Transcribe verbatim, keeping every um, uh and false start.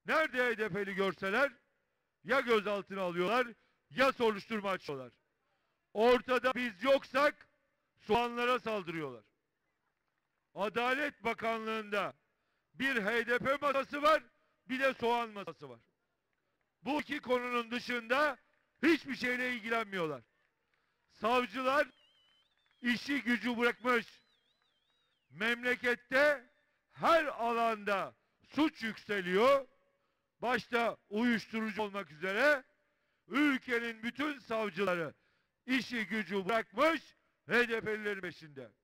Nerede H D P'li görseler ya gözaltına alıyorlar ya soruşturma açıyorlar. Ortada biz yoksak soğanlara saldırıyorlar. Adalet Bakanlığı'nda bir H D P masası var, bir de soğan masası var. Bu iki konunun dışında hiçbir şeyle ilgilenmiyorlar. Savcılar işi gücü bırakmış. Memlekette her alanda suç yükseliyor. Başta uyuşturucu olmak üzere ülkenin bütün savcıları işi gücü bırakmış H D P'lilerin peşinde.